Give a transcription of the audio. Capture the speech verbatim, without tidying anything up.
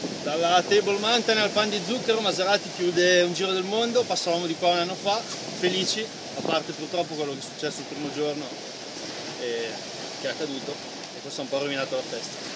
Dalla Table Mountain al pan di zucchero, Maserati chiude un giro del mondo, passavamo di qua un anno fa, felici, a parte purtroppo quello che è successo il primo giorno e che è accaduto, e questo ha un po' rovinato la festa.